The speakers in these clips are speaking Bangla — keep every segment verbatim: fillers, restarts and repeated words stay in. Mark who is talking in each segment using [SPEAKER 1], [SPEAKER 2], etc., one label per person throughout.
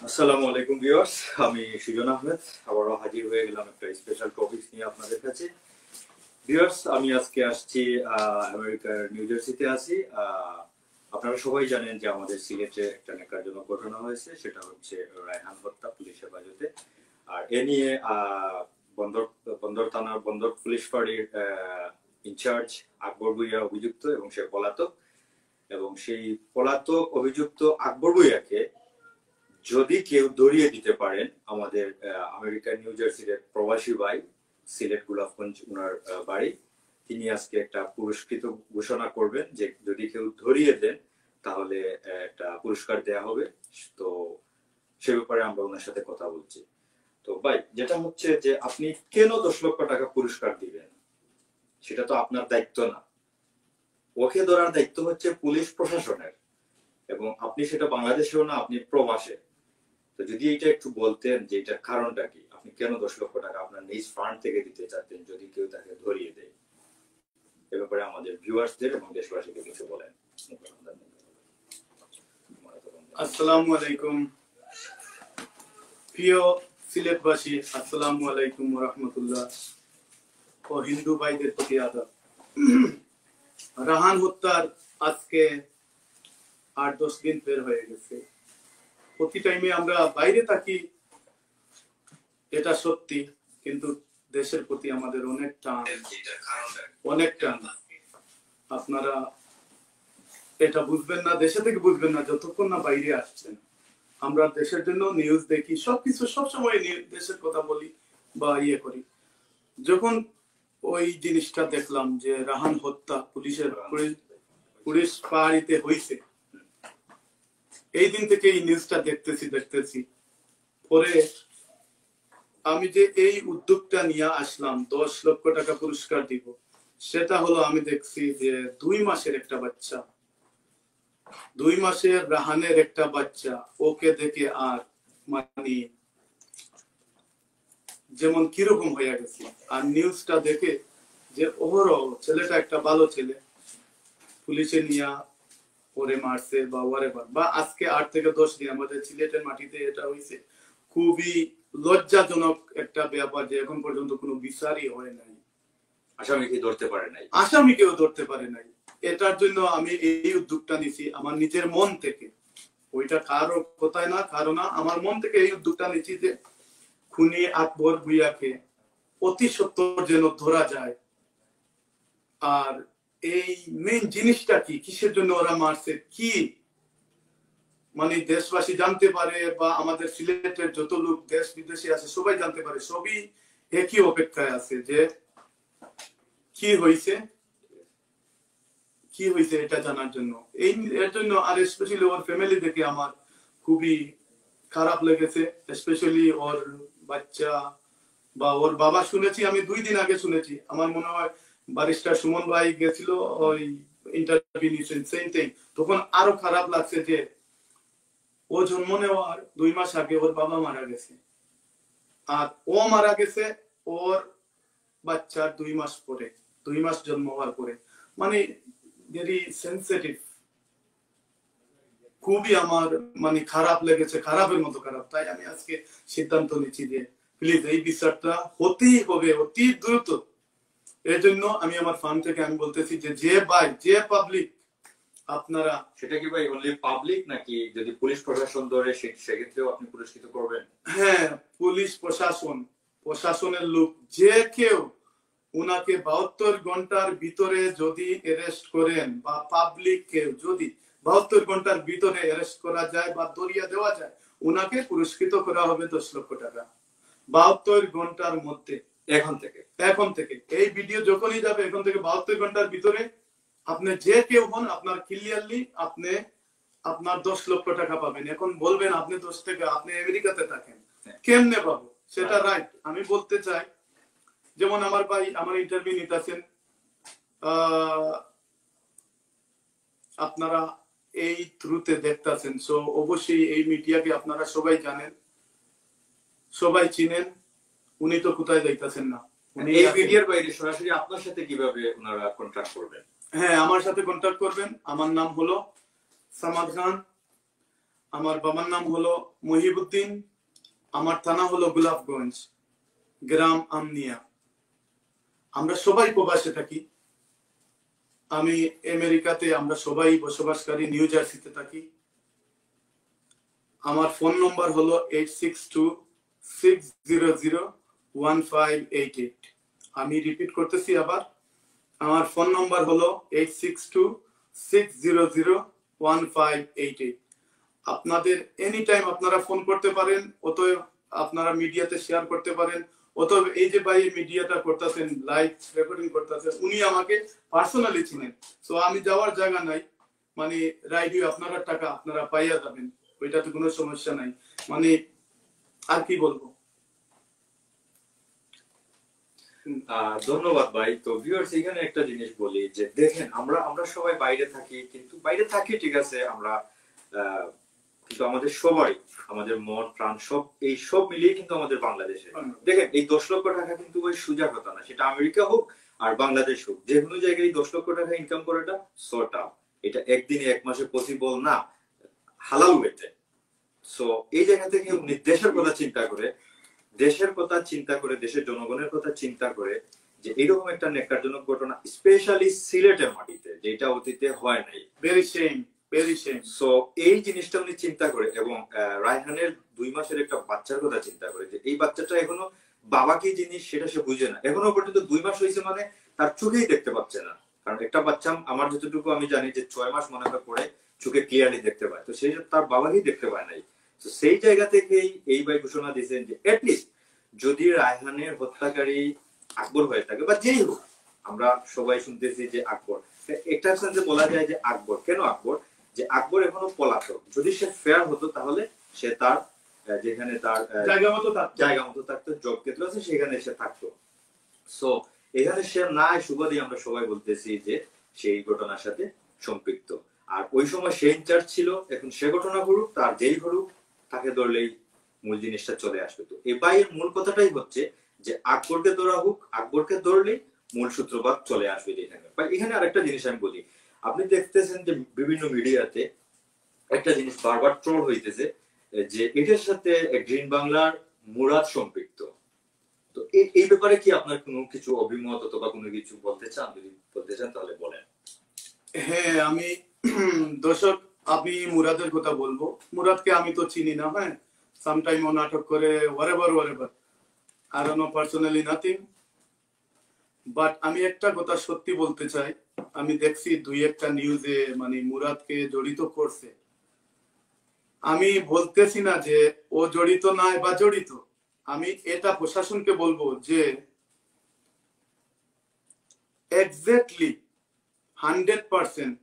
[SPEAKER 1] আসসালামু আলাইকুম ভিউয়ার্স, আমি সুজন আহমেদ আবারও হাজির হয়ে গেলাম একটা স্পেশাল টপিক নিয়ে আপনাদের কাছে। ভিউয়ার্স, আমি আজকে আসছি আমেরিকার নিউ জার্সিতে আছি। আপনারা সবাই জানেন যে আমাদের সিলেটে একটা ন্যাক্কারজনক ঘটনা হয়েছে, সেটা হচ্ছে রায়হান হত্যা পুলিশ হেফাজতে। আর এ নিয়ে বন্দর বন্দর থানার বন্দর পুলিশ ফাঁড়ির ইনচার্জ আকবর ভূঁইয়া অভিযুক্ত এবং সে পলাতক, এবং সেই পলাতক অভিযুক্ত আকবর ভূঁইয়াকে যদি কেউ ধরিয়ে দিতে পারেন, আমাদের আমেরিকার নিউ জার্সির প্রবাসী ভাই, সিলেট গোলাপগঞ্জ ওনার বাড়ি, তিনি আজকে একটা পুরস্কৃত ঘোষণা করবেন যে যদি কেউ ধরিয়ে দেন তাহলে একটা পুরস্কার দেয়া হবে। তো সে ব্যাপারে আমরা ওনার সাথে কথা বলছি। তো ভাই, যেটা হচ্ছে যে আপনি কেন দশ লক্ষ টাকা পুরস্কার দিবেন, সেটা তো আপনার দায়িত্ব না। ওকে ধরার দায়িত্ব হচ্ছে পুলিশ প্রশাসনের, এবং আপনি সেটা বাংলাদেশেও না, আপনি প্রবাসে। তো যদি এটা একটু বলতেন যে এটার কারণটা কি, আপনি কেন দশ লক্ষ টাকা আপনার নিজ ফান্ড থেকে দিতে চাচ্ছেন যদি কেউ তাকে ধরিয়ে দেয়, এ ব্যাপারে আমাদের ভিউয়ার্সদের এবং দেশবাসীকে কিছু বলেন।
[SPEAKER 2] আসসালামু আলাইকুম প্রিয় সিলেটবাসী, আসসালামু আলাইকুম ওয়া রাহমাতুল্লাহ ও হিন্দু ভাইদের প্রতি আদাব। রাহান হত্যার আজকে আট দশ দিন বের হয়ে গেছে। প্রতি টাইমে আমরা বাইরে থাকি, এটা সত্যি, কিন্তু দেশের প্রতি আমাদের অনেক টান অনেক টান আপনারা এটা বুঝবেন না, দেশে থেকে বুঝবেন না যতক্ষণ না বাইরে আসছেন। আমরা দেশের জন্য নিউজ দেখি, সবকিছু সবসময় দেশের কথা বলি বা ইয়ে করি। যখন ওই জিনিসটা দেখলাম যে রাহান হত্যা পুলিশের পুলিশ পাহাড়িতে হয়েছে, এই দিন থেকে এই নিউজটা দেখতেছি দেখতেছি পরে আমি যে এই উদ্যোগটা নিয়ে আসলাম দশ লক্ষ টাকা পুরস্কার দিব, সেটা হলো আমি দেখছি যে দুই মাসের একটা বাচ্চা, দুই মাসের রাহানের একটা বাচ্চা, ওকে দেখে আর মানে যেমন কিরকম হয়ে গেছে। আর নিউজটা দেখে যে ওভারঅল ছেলেটা একটা ভালো ছেলে, পুলিশে নিয়ে পরে মারছে বা ওয়ারেভার, বা আজকে আট থেকে দশ দিন আমাদের সিলেটের মাটিতে এটা হয়েছে। খুবই লজ্জাজনক একটা ব্যাপার যে এখন পর্যন্ত কোনো বিচারই হয় নাই,
[SPEAKER 1] আসামিকে ধরতে পারে নাই
[SPEAKER 2] আসামিকেও ধরতে পারে নাই। এটার জন্য আমি এই উদ্যোগটা নিছি আমার নিজের মন থেকে, ওইটা কারো কোথায় না কারো না, আমার মন থেকে এই উদ্যোগটা নিচ্ছি যে খুনি আকবর ভূঁইয়াকে অতি সত্বর যেন ধরা যায়। আর এই মেইন জিনিসটা কি, কিসের জন্য ওরা মারছে, কি মানে দেশবাসী জানতে পারে বা আমাদের সিলেটের যত লোক দেশ বিদেশে আছে সবাই জানতে পারে। সবই একই অপেক্ষায় আছে যে কি হয়েছে কি হয়েছে এটা জানার জন্য। এই এর জন্য আর স্পেশালি ওর ফ্যামিলি দেখে আমার খুবই খারাপ লেগেছে, স্পেশালি ওর বাচ্চা বা ওর বাবা। শুনেছি আমি দুই দিন আগে শুনেছি, আমার মনে হয় ব্যারিস্টার সুমন ভাই গেছিল ওই ইন্টারভিউ নিয়েছেন, সেম থিং। তখন আরো খারাপ লাগছে যে ও জন্ম নেওয়ার দুই মাস আগে ওর বাবা মারা গেছে, আর ও মারা গেছে ওর বাচ্চার দুই মাস পরে, দুই মাস জন্ম হওয়ার পরে। মানে ভেরি সেন্সিটিভ, খুবই আমার মানে খারাপ লেগেছে, খারাপের মতো খারাপ। তাই আমি আজকে সিদ্ধান্ত নিচ্ছি যে প্লিজ এই বিচারটা হতেই হবে অতি দ্রুত। এর জন্য আমি আমার ফান্ড থেকে আমি বলতেছি যে যে ভাই যে পাবলিক আপনারা,
[SPEAKER 1] সেটা কি ভাই অনলি পাবলিক নাকি যদি পুলিশ প্রশাসন ধরে সেক্ষেত্রেও আপনি পুরস্কৃত করবেন?
[SPEAKER 2] হ্যাঁ, পুলিশ প্রশাসন, প্রশাসনের লোক যে কেউ উনাকে বাহাত্তর ঘন্টার ভিতরে যদি অ্যারেস্ট করেন, বা পাবলিক কেউ যদি বাহাত্তর ঘন্টার ভিতরে অ্যারেস্ট করা যায় বা ধরিয়ে দেওয়া যায়, উনাকে পুরস্কৃত করা হবে দশ লক্ষ টাকা বাহাত্তর ঘন্টার মধ্যে।
[SPEAKER 1] এখন থেকে
[SPEAKER 2] এখন থেকে এই ভিডিও যখনই যাবে, এখন থেকে বাহাত্তর ঘন্টার ভিতরে আপনি যে কেউ হন, আপনার ক্লিয়ারলি আপনি আপনার দশ লক্ষ টাকা পাবেন। এখন বলবেন আপনি দশ টাকা, আপনি আমেরিকাতে থাকেন, কেমনে পাবো সেটা রাইট। আমি বলতে চাই, যেমন আমার ভাই আমার ইন্টারভিউ নিতেছেন, আপনারা এই থ্রুতে দেখতেছেন, সো অবশ্যই এই মিডিয়াকে আপনারা সবাই জানেন, সবাই চিনেন। উনি তো কোথায় যাইতেছেন না, উনি
[SPEAKER 1] এই ভিডিওর বাইরে সরাসরি আপনার সাথে কিভাবে ওনারা কন্টাক্ট করবেন?
[SPEAKER 2] হ্যাঁ, আমার সাথে কন্টাক্ট করবেন। আমার নাম হলো সামাদ খান, আমার বাবার নাম হলো মহিবুদ্দিন, আমার থানা হলো গোলাপগঞ্জ, গ্রাম আমনিয়া। আমরা সবাই প্রবাসে থাকি। আমি আমেরিকাতে, আমরা সবাই বসবাসকারী নিউ জার্সিতে থাকি। আমার ফোন নম্বর হলো eight six two six zero zero one five eight eight. আমি রিপিট করতেছি আবার, আমার ফোন নম্বর হলো eight six two six zero zero one five eight eight. আপনাদের এনি টাইম আপনারা ফোন করতে পারেন, অতএব আপনারা মিডিয়াতে শেয়ার করতে পারেন। অতএব এই যে ভাই মিডিয়াটা করতেছেন, লাইভ রেকর্ডিং করতেছেন, উনি আমাকে পার্সোনালি চিনেন। সো আমি যাওয়ার জায়গা নাই, মানে রাইডিও আপনারা টাকা আপনারা পাইয়া যাবেন, ওইটাতে কোনো সমস্যা নাই। মানে আর কি বলবো।
[SPEAKER 1] আহ ধন্যবাদ ভাই। তো ভিউয়ার্স, এখানে একটা জিনিস বলি যে দেখেন, আমরা আমরা সবাই বাইরে থাকি, কিন্তু বাইরে থাকি ঠিক আছে আমরা, আহ কিন্তু আমাদের সবাই, আমাদের মন প্রাণ সব এই সব মিলিয়ে কিন্তু আমাদের বাংলাদেশে। দেখেন, এই দশ লক্ষ টাকা কিন্তু ওই সুজা কথা না, সেটা আমেরিকা হোক আর বাংলাদেশ হোক, যে কোনো জায়গায় দশ লক্ষ টাকা ইনকাম করাটা সর্ট আউট, এটা একদিনে এক মাসে পসিবল না হালাল ওয়েতে। সো এই জায়গা থেকে উনি দেশের কথা চিন্তা করে, দেশের কথা চিন্তা করে, দেশের জনগণের কথা চিন্তা করে যে এরকম একটা ন্যাক্কারজনক ঘটনা স্পেশালি সিলেটের মাটিতে, যেটা অতীতে হয় নাই,
[SPEAKER 2] very same very same.
[SPEAKER 1] So এই জিনিসটা উনি চিন্তা করে, এবং রায়হানের দুই মাসের একটা বাচ্চার কথা চিন্তা করে, যে এই বাচ্চাটা এখনো বাবা কি জিনিস সেটা সে বুঝে না, এখনো পর্যন্ত দুই মাস হয়েছে, মানে তার চোখেই দেখতে পাচ্ছে না। কারণ একটা বাচ্চা, আমার যতটুকু আমি জানি যে ছয় মাস মনে হয় পরে চোখে ক্লিয়ারলি দেখতে পায়, তো সেই তার বাবাকেই দেখতে পায় নাই। তো সেই জায়গা থেকেই এই ভাই ঘোষণা দিয়েছেন যে এটলিস্ট যদি রায়হানের হত্যাকারী আকবর হয়ে থাকে বা যেই হোক, আমরা সবাই শুনতেছি যে আকবর, একটা সেন্সে বলা যায় যে আকবর কেন আকবর, যে আকবর এখনো পলাতক, যদি সে ফেয়ার হতো তাহলে সে তার যেখানে তার
[SPEAKER 2] জায়গা মতো থাকতো,
[SPEAKER 1] জায়গা মতো থাকতো, জব ক্ষেত্র আছে সেখানে সে থাকতো। সো এখানে সে নাই সুবাদে আমরা সবাই বলতেছি যে সেই ঘটনার সাথে সম্পৃক্ত। আর ওই সময় সে ইনচার্জ ছিল, এখন সে ঘটনা করুক, তার যেই করুক, তাকে ধরলেই মূল জিনিসটা চলে আসবে। তো এই বাইয়ের মূল কথাটাই হচ্ছে যে আকবরকে ধরা হোক, আকবরকে ধরলেই মূল সূত্রপাত চলে আসবে এখানে। এখানে আরেকটা জিনিস আমি বলি, আপনি দেখতেছেন যে বিভিন্ন মিডিয়াতে একটা জিনিস বারবার ট্রোল হইতেছে যে এটার সাথে গ্রিন বাংলার মুরাদ সম্পৃক্ত। তো এই ব্যাপারে কি আপনার কোনো কিছু অভিমত অথবা কোনো কিছু বলতে চান? যদি বলতে চান তাহলে বলেন।
[SPEAKER 2] হ্যাঁ, আমি দর্শক, আমি মুরাদের কথা বলবো। মুরাদকে আমি তো চিনি না, হ্যাঁ, সামটাইম ও নাটক করে whatever whatever, I don't know personally nothing, but আমি একটা কথা সত্যি বলতে চাই, আমি দেখছি দুই একটা নিউজে মানে মুরাদকে জড়িত করছে। আমি বলতেছি না যে ও জড়িত নয় বা জড়িত, আমি এটা প্রশাসনকে বলবো যে এক্স্যাক্টলি হান্ড্রেড পার্সেন্ট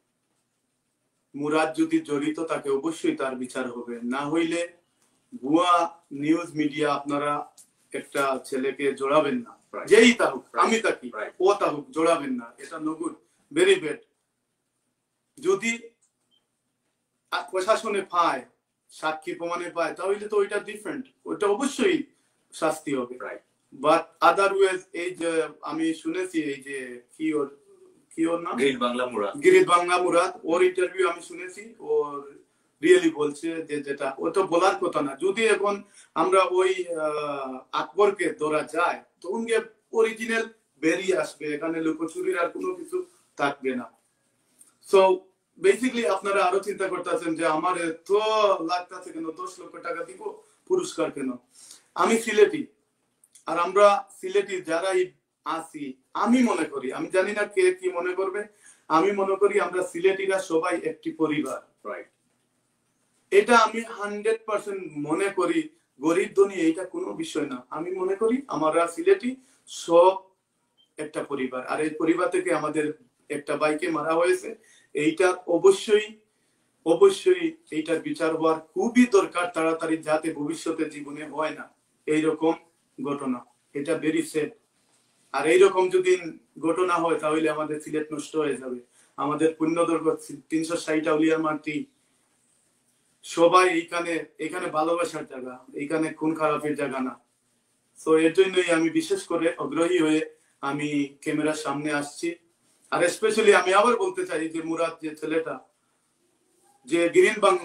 [SPEAKER 2] মুরাদ যদি জড়িত তাকে অবশ্যই তার বিচার হবে। না হইলে ভুয়া নিউজ মিডিয়া আপনারা একটা ছেলেকে জড়াবেন না, যেই তাহুক, আমি থাকি ও তাহুক, জড়াবেন না, এটা নগুড, ভেরি ব্যাড। যদি প্রশাসনে পায়, সাক্ষী প্রমাণে পায়, তাহলে তো ওইটা ডিফারেন্ট, ওইটা অবশ্যই শাস্তি হবে। বাট আদারওয়াইজ এই যে আমি শুনেছি এই যে কি ওর কি ওর নাম,
[SPEAKER 1] গ্রিন বাংলা মুরাদ,
[SPEAKER 2] গ্রিন বাংলা মুরাদ, ওর ইন্টারভিউ আমি শুনেছি, ওর রিয়েলি বলছে যে যেটা ও তো বলার কথা না। যদি এখন আমরা ওই আকবরকে ধরা যায় তো উনকে অরিজিনাল বেরিয়ে আসবে, এখানে লুকোচুরির আর কোনো কিছু থাকবে না। সো বেসিক্যালি আপনারা আরো চিন্তা করতেছেন যে আমার এত লাগতেছে কেন, দশ লক্ষ টাকা দিব পুরস্কার কেন। আমি সিলেটি, আর আমরা সিলেটি যারাই আছি, আমি মনে করি, আমি জানি না কে কি মনে করবে, আমি মনে করি আমরা সিলেটিরা সবাই একটি পরিবার, রাইট? এটা আমি হান্ড্রেড পার্সেন্ট মনে করি। গরিব ধনী এইটা কোনো বিষয় না, আমি মনে করি আমরা সিলেটি সব একটা পরিবার। আর এই পরিবার থেকে আমাদের একটা ভাইকে মারা হয়েছে, এইটা অবশ্যই অবশ্যই এইটার বিচার হওয়ার খুবই দরকার তাড়াতাড়ি, যাতে ভবিষ্যতে জীবনে হয় না এইরকম ঘটনা। এটা ভেরি সেড। আর এইরকম যদি ঘটনা হয় তাহলে আমাদের সিলেট নষ্ট হয়ে যাবে। আমাদের পুণ্যদুর্গ তিনশো ষাট আউলিয়ার মাটি, সবাই এইখানে, এখানে ভালোবাসার জায়গা, এইখানে খুন খারাপের জায়গা না। তো এর জন্যই আমি বিশেষ করে আগ্রহী হয়ে আমি ক্যামেরার সামনে আসছি। আর স্পেশালি আমি আবার বলতে চাই যে মুরাদ যে ছেলেটা, যে গ্রিন বাংলার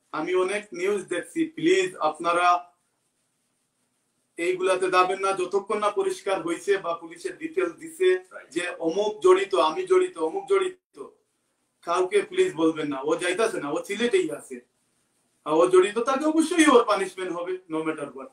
[SPEAKER 2] আমি অনেক নিউজ দেখছি, প্লিজ আপনারা এইগুলাতে যাবেন না যতক্ষণ না পরিষ্কার হয়েছে বা পুলিশের ডিটেলস দিছে যে অমুক জড়িত, আমি জড়িত, অমুক জড়িত। কাউকে প্লিজ বলবেন না ও যাইতাছে না, ও সিলেটেই আছে, আর ও জড়িত তাকে অবশ্যই ওর পানিশমেন্ট হবে, নো ম্যাটার হোয়াট।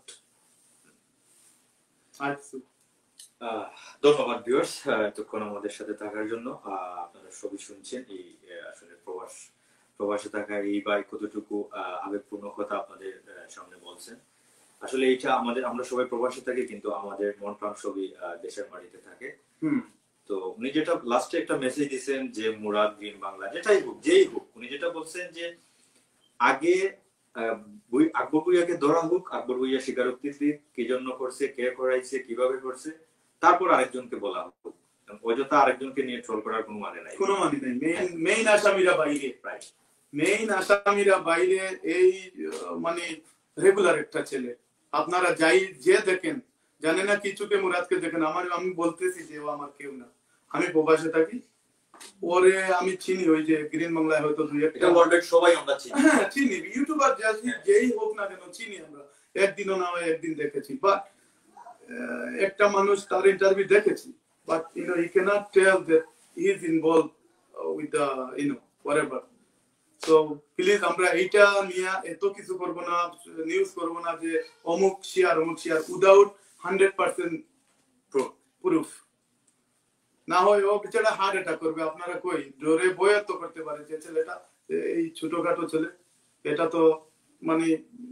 [SPEAKER 2] আচ্ছা,
[SPEAKER 1] ধন্যবাদ ভিউয়ার্স এতক্ষণ আমাদের সাথে থাকার জন্য। আপনারা সবই শুনছেন এই আসলে প্রবাস প্রবাসে থাকা এই ভাই কতটুকু আবেগপূর্ণ কথা আপনাদের সামনে বলছেন। আসলে এইটা আমাদের, আমরা সবাই প্রবাসে থাকি কিন্তু আমাদের মন প্রাণ সবই দেশের মাটিতে থাকে। তো উনি যেটা লাস্টে একটা মেসেজ দিয়েছেন যে মুরাদ গ্রিন বাংলা যেটাই হোক যেই হোক, উনি যেটা বলছেন যে আগে আকবর ভুইয়াকে ধরা হোক, আকবর ভুইয়া স্বীকারোক্তি দিক, কি জন্য করছে, কে করাইছে, কিভাবে করছে, তারপর আরেকজনকে বলা হোক। অযথা আরেকজনকে নিয়ে ট্রোল করার কোনো মানে নাই,
[SPEAKER 2] কোনো মানে নাই। মেইন মেইন আসামিরা বাইরে,
[SPEAKER 1] রাইট,
[SPEAKER 2] মেইন আসামিরা বাইরে। এই মানে রেগুলার একটা ছেলে, আপনারা যাই যে দেখেন, জানে না কিছুকে মুরাদকে দেখেন। আমার আমি বলতেছি যে ও আমার কেউ না, আমি প্রবাসে থাকি, ওরে আমি চিনি, ওই যে গ্রিন বাংলায় হয়তো দুই একটা
[SPEAKER 1] ওয়ার্ল্ডের সবাই আমরা চিনি,
[SPEAKER 2] হ্যাঁ চিনি, ইউটিউবার যাচ্ছি যেই হোক না কেন চিনি আমরা, একদিনও না হয় একদিন দেখেছি। বাট একটা মানুষ তার ইন্টারভিউ দেখেছি, but you know he can't tell that he is involved with the you know whatever. So please আমরা এইটা নিয়ে এত কিছু করবো না, নিউজ করবো না যে অমুক শেয়ার অমুক share without hundred percent proof. না হয় ও বেচারা হার্ট অ্যাটাক করবে, আপনারা কই জোরে বয়াত তো করতে পারে যে ছেলেটা এই ছোটখাটো ছেলে, এটা তো মানে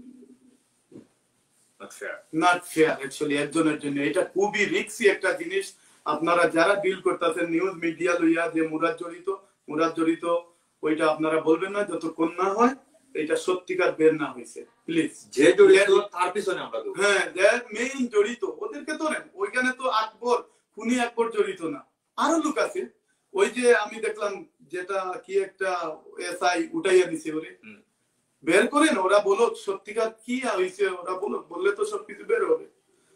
[SPEAKER 2] নট ফেয়ার অ্যাকচুয়ালি একজনের জন্য। এটা খুবই রিস্কি একটা জিনিস। আপনারা যারা ডিল করতেছেন নিউজ মিডিয়া লইয়া যে মুরাদ জড়িত মুরাদ জড়িত ওইটা আপনারা বলবেন না যতক্ষণ না হয় এটা সত্যিকার বের না হয়েছে। প্লিজ
[SPEAKER 1] যে জড়িত তার পিছনে আমরা দেব,
[SPEAKER 2] হ্যাঁ দ্যাট মেইন জড়িত ওদেরকে ধরেন। ওইখানে তো আকবর খুনি আকবর জড়িত না, আরো লোক আছে। ওই যে আমি দেখলাম যেটা কি একটা এসআই উঠাইয়া দিছে, ওরে বের করেন, ওরা বলো সত্যিকার কি হয়েছে, ওরা বলো, বললে তো সবকিছু বের হবে।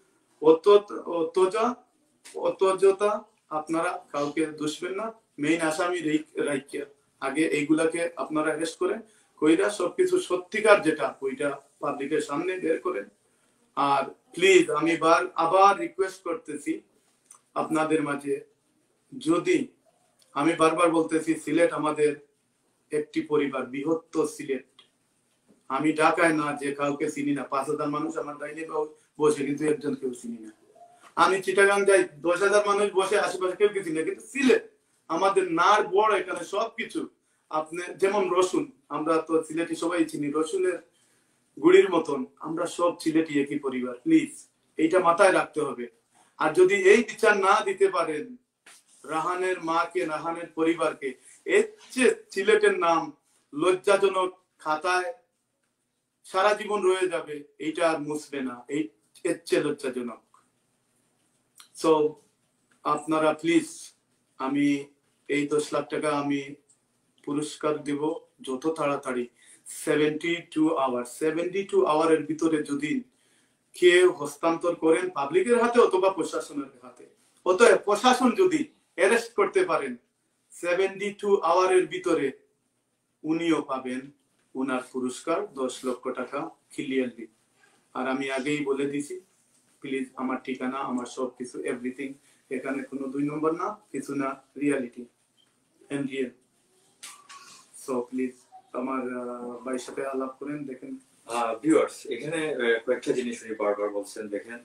[SPEAKER 2] অতজা অতজতা আপনারা কাউকে দুষবেন না, মেইন আসামি রাইকিয়া আগে এইগুলাকে আপনারা অ্যারেস্ট করেন, কইরা সবকিছু সত্যিকার যেটা ওইটা পাবলিকের সামনে বের করেন। আর প্লিজ আমি বার আবার রিকোয়েস্ট করতেছি আপনাদের মাঝে, যদি আমি বারবার বলতেছি সিলেট আমাদের একটি পরিবার, বৃহত্তর সিলেট। আমি ঢাকায় না যে কাউকে চিনি না, পাঁচ হাজার মানুষ আমার ডাইনে বসে কিন্তু একজন কেউ চিনি না। আমি চিটাগাং যাই, দশ হাজার মানুষ বসে আশেপাশে কেউ চিনি না, কিন্তু সিলেট আমাদের নার বড়, এখানে সবকিছু। আপনি যেমন রসুন, আমরা তো সিলেটি সবাই চিনি, রসুনের গুড়ির মতন আমরা সব সিলেটি একই পরিবার। প্লিজ এইটা মাথায় রাখতে হবে। আর যদি এই বিচার না দিতে পারেন রাহানের মাকে, রাহানের পরিবারকে, এর চেয়ে সিলেটের নাম লজ্জাজনক খাতায় সারা জীবন রয়ে যাবে, এইটা আর মুছবে না, এই এর চেয়ে লজ্জাজনক। সো আপনারা প্লিজ, আমি এই দশ লাখ টাকা আমি পুরস্কার দিব যত তাড়াতাড়ি, seventy two hour seventy two আওয়ারের ভিতরে যদি কেউ হস্তান্তর করেন পাবলিকের হাতে অথবা প্রশাসনের হাতে, অতএব প্রশাসন যদি অ্যারেস্ট করতে পারেন সেভেন্টি টু আওয়ারের ভিতরে উনিও পাবেন উনার পুরস্কার দশ লক্ষ টাকা ক্লিয়ারলি। আর আমি আগেই বলে দিছি, প্লিজ আমার ঠিকানা, আমার সব কিছু এভরিথিং, এখানে কোনো দুই নম্বর না কিছু না, reality and real. So please আমার ভাইয়ের সাথে আলাপ করেন, দেখেন।
[SPEAKER 1] ভিউয়ার্স এখানে কয়েকটা জিনিস উনি বারবার বলছেন, দেখেন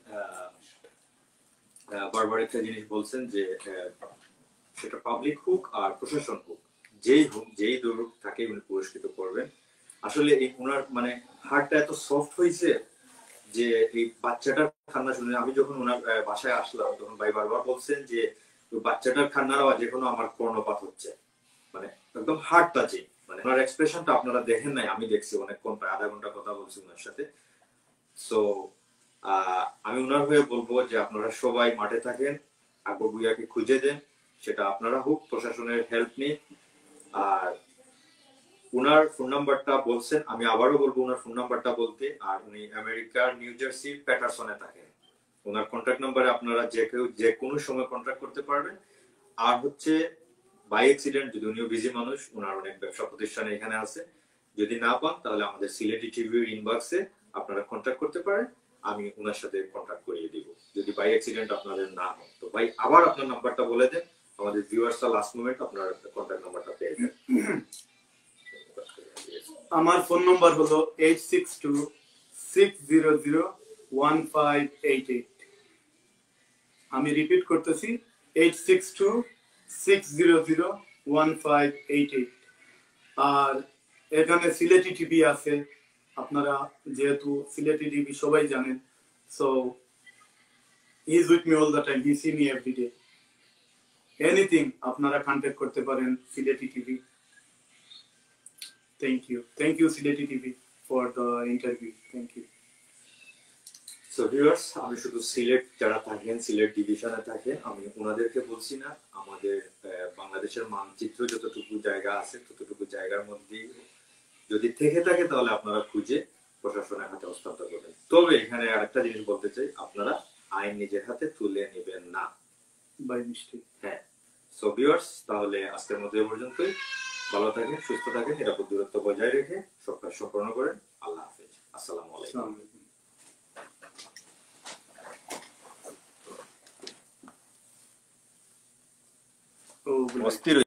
[SPEAKER 1] বারবার একটা জিনিস বলছেন যে সেটা পাবলিক হোক আর প্রশাসন হোক, যেই হোক যেই দৌড় তাকে উনি পুরস্কৃত করবেন। আসলে এই ওনার মানে হার্টটা এত সফট হয়েছে যে এই বাচ্চাটার কান্না শুনে আমি যখন ওনার বাসায় আসলাম তখন ভাই বারবার বলছেন যে বাচ্চাটার কান্নার আওয়াজ এখনো আমার কর্ণপাত হচ্ছে, মানে একদম হার্ট টাচিং। মানে ওনার এক্সপ্রেশনটা আপনারা দেখেন নাই, আমি দেখছি অনেকক্ষণ, প্রায় আধা ঘন্টা কথা বলছি ওনার সাথে। সো আমি ওনার হয়ে বলবো যে আপনারা সবাই মাঠে থাকেন, আকবর ভুইয়াকে খুঁজে দেন, সেটা আপনারা হোক প্রশাসনের হেল্প নিয়ে। আর উনার ফোন নাম্বারটা বলছেন, আমি আবারও বলবো উনার ফোন নাম্বারটা বলতে। আর উনি আমেরিকার নিউ জার্সি প্যাটারসনে থাকেন। ওনার কন্ট্যাক্ট নাম্বারে আপনারা যে কেউ যে কোনো সময় কন্ট্যাক্ট করতে পারবেন। আর হচ্ছে বাই অ্যাক্সিডেন্ট যদি উনিও বিজি মানুষ, ওনার অনেক ব্যবসা প্রতিষ্ঠান এখানে আছে, যদি না পান তাহলে আমাদের সিলেটি টিভির ইনবক্সে আপনারা কন্ট্যাক্ট করতে পারেন, আমি ওনার সাথে কন্ট্যাক্ট করিয়ে দিব যদি বাই অ্যাক্সিডেন্ট আপনাদের না হয়। তো ভাই আবার আপনার নাম্বারটা বলে দেন, আমাদের ভিউয়ার্সরা লাস্ট মোমেন্ট আপনার কন্ট্যাক্ট নাম্বারটা পেয়ে যান।
[SPEAKER 2] আমার ফোন নাম্বার হলো eight six two six zero zero one five eight eight. আমি রিপিট করতেছি, eight six two six zero zero one five eight eight. আর এখানে সিলেটি টিভি আছে, আপনারা যেহেতু সিলেটি টিভি সবাই জানেন, so he is with me all the time, he see me every day. Anything আপনারা কন্ট্যাক্ট করতে পারেন Sylheti TV. Thank you, thank you Sylheti TV for the interview, thank you.
[SPEAKER 1] So viewers, আমি শুধু সিলেট যারা থাকেন, সিলেট ডিভিশনে থাকেন, আমি ওনাদেরকে বলছি না, আমাদের বাংলাদেশের মানচিত্র যতটুকু জায়গা আছে ততটুকু জায়গার মধ্যে যদি থেকে থাকে তাহলে আপনারা খুঁজে প্রশাসনের হাতে হস্তান্তর করবেন। তবে এখানে আরেকটা জিনিস বলতে চাই, আপনারা আইন নিজের হাতে তুলে নেবেন না,
[SPEAKER 2] বাই মিস্টেক।
[SPEAKER 1] হ্যাঁ। সো ভিউয়ার্স, তাহলে আজকের মধ্যে এ পর্যন্তই। ভালো থাকেন, সুস্থ থাকেন, নিরাপদ দূরত্ব বজায় রেখে সব কাজ সম্পন্ন করেন। আল্লাহ হাফেজ, আসসালামু আলাইকুম।
[SPEAKER 2] Oh,
[SPEAKER 1] অস্থির